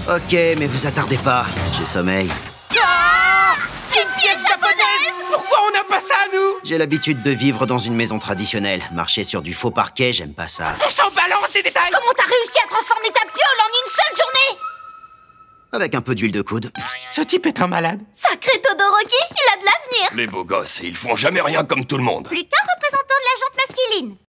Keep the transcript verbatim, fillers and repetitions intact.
Ok, mais vous attardez pas. J'ai sommeil. Ah, une pièce japonaise! Pourquoi on n'a pas ça à nous? J'ai l'habitude de vivre dans une maison traditionnelle. Marcher sur du faux parquet, j'aime pas ça. On s'en balance des détails! Comment t'as réussi à transformer ta piole en une seule journée? Avec un peu d'huile de coude. Ce type est un malade. Sacré Todoroki, il a de l'avenir. Les beaux gosses, ils font jamais rien comme tout le monde. Plus qu'un représentant de la jante masculine.